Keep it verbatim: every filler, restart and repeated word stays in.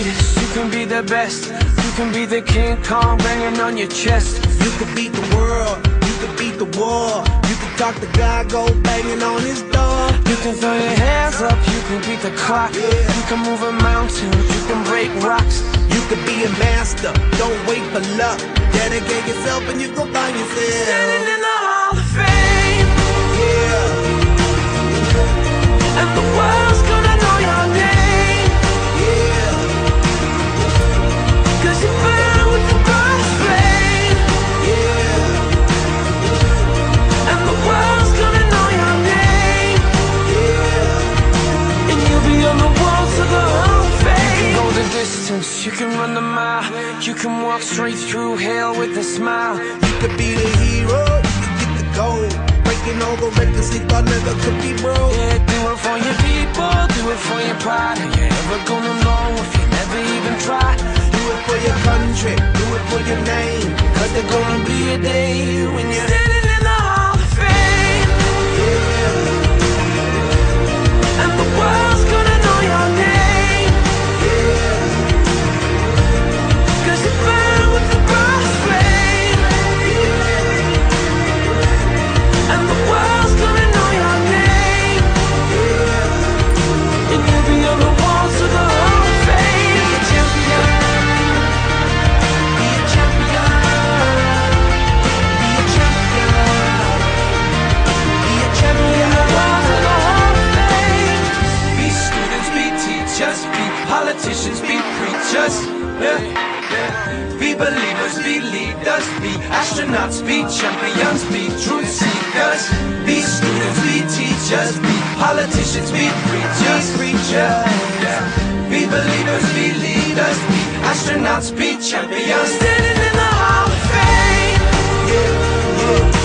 greatest, you can be the best. You can be the King Kong banging on your chest. You could beat the world, you could beat the war. You could talk to God, go banging on his door. You can throw your hands up, you can beat the clock. Yeah. You can move a mountain, you can break rocks. You could be a master, don't wait for luck. Dedicate yourself and you gon' find yourself Standing in the Hall of Fame. Yeah, And the world's gonna know your name. yeah, Cause you burn with the bright flame. yeah, And the world's gonna know your name. yeah. And you'll be on the wall to the Hall of Fame. You can go the distance, you can run the mile. You can walk straight through hell with a smile. You could be the hero, you could get the gold. Breaking all the records they thought never could be broke. Yeah, do it for your people, do it for your pride. Are you ever gonna know if you never even try? Do it for your country, do it for your name. Cause there's gonna be a day when you're standing in the Hall of Fame. Yeah, And the world's gonna know your name. yeah, Cause you burn with the bright flame. And the world's gonna know your name. And you'll be on the walls of the Hall of Fame. Be a champion. Be a champion. Be a champion. Be a champion. The walls of the Hall of Fame. Be students, be teachers, be politicians, be preachers. Yeah, yeah. Be believers, be leaders, be astronauts, be champions, be truth seekers. Be students, be teachers, be politicians, be preachers, preachers. Yeah. Be believers, be leaders, be astronauts, be champions. Standing in the Hall of Fame. yeah, yeah.